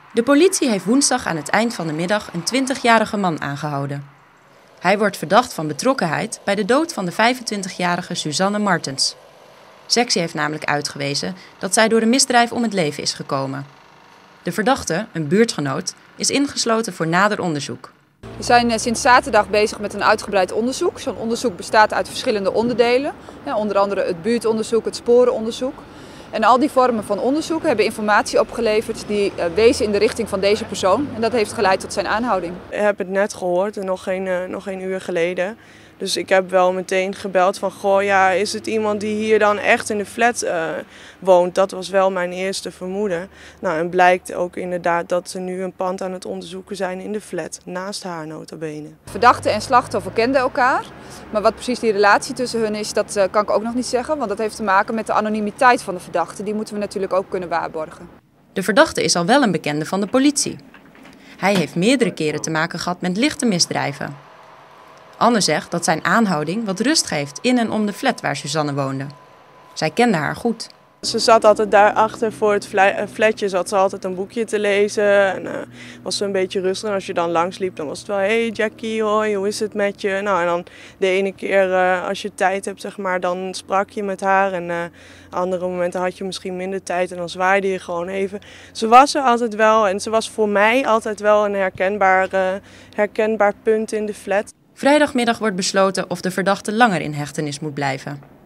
De politie heeft woensdag aan het eind van de middag een 20-jarige man aangehouden. Hij wordt verdacht van betrokkenheid bij de dood van de 25-jarige Suzanne Martens. Sectie heeft namelijk uitgewezen dat zij door een misdrijf om het leven is gekomen. De verdachte, een buurtgenoot, is ingesloten voor nader onderzoek. We zijn sinds zaterdag bezig met een uitgebreid onderzoek. Zo'n onderzoek bestaat uit verschillende onderdelen. Onder andere het buurtonderzoek, het sporenonderzoek. En al die vormen van onderzoek hebben informatie opgeleverd die wezen in de richting van deze persoon. En dat heeft geleid tot zijn aanhouding. Ik heb het net gehoord, nog geen uur geleden. Dus ik heb wel meteen gebeld van, goh, ja, is het iemand die hier dan echt in de flat woont? Dat was wel mijn eerste vermoeden. Nou, en blijkt ook inderdaad dat ze nu een pand aan het onderzoeken zijn in de flat, naast haar nota bene. Verdachte en slachtoffer kenden elkaar. Maar wat precies die relatie tussen hun is, dat kan ik ook nog niet zeggen. Want dat heeft te maken met de anonimiteit van de verdachte. Die moeten we natuurlijk ook kunnen waarborgen. De verdachte is al wel een bekende van de politie. Hij heeft meerdere keren te maken gehad met lichte misdrijven. Anne zegt dat zijn aanhouding wat rust geeft in en om de flat waar Suzanne woonde. Zij kende haar goed. Ze zat altijd daarachter voor het flatje, zat ze altijd een boekje te lezen en was ze een beetje rustig. En als je dan langs liep, dan was het wel, hey Jackie, hoi, hoe is het met je? Nou, en dan de ene keer als je tijd hebt, zeg maar, dan sprak je met haar. En andere momenten had je misschien minder tijd en dan zwaaide je gewoon even. Ze was er altijd wel en ze was voor mij altijd wel een herkenbaar punt in de flat. Vrijdagmiddag wordt besloten of de verdachte langer in hechtenis moet blijven.